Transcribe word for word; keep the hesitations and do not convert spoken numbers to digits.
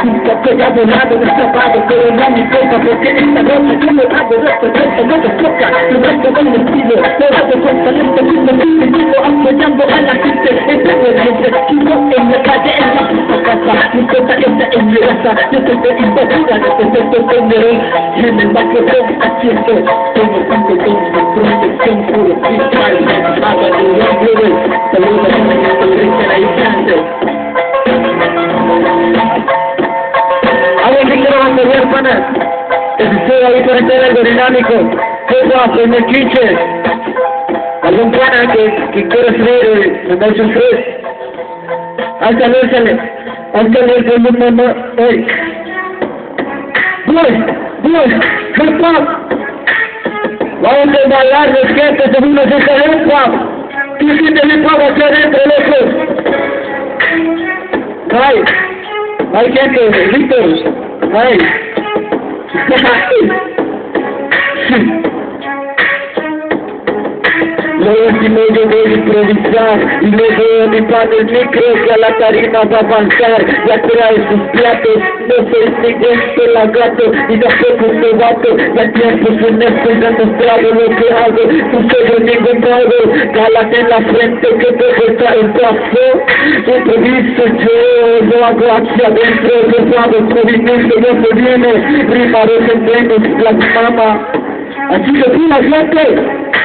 Estoy abonado, destapado, pero no me toca, porque esta noche yo me hago de esta cosa, no te toca. Tu resto del estilo, dorado con talento, sin sentido, apoyando a la gente. Esta es la gente, chico en la calle, en la puta casa. Mi cosa esta es mi raza, yo soy de invadura, necesito tener en el micrófono, aquí estoy. Tengo cinco tonos de protección, puro freestyle, haga de un hombre. Saludos a mi amigo, Cristian Alicante. Alguien que quiera mantener, panas, que se estoy ahí para hacer algo dinámico, que guapo, en el chiche. Algún pana que, que quiera subir, mandarse un free. Álzale, álzale, álzale el mundo, no, ey. Boy, boy, hip hop. Vamos a bailar los quince segundos de hip hop. ¿Qué siente hip hop hacia adentro, lejos? Ay. Hay gente, gritos, ay, lo último yo voy a improvisar y le doy a mi padre el micro que a la tarima va a avanzar. Ya trae sus platos, no soy siguiente la gato y tampoco soy vato. Ya tiempo en esto y demostrado lo que hago, no soy de ningún modo. Galas en la frente que te cuesta el paso. Improviso yo, lo hago hacia adentro, yo hago movimiento, yo se viene, rima, los entrenos, las mamas. Así que sí, la gente.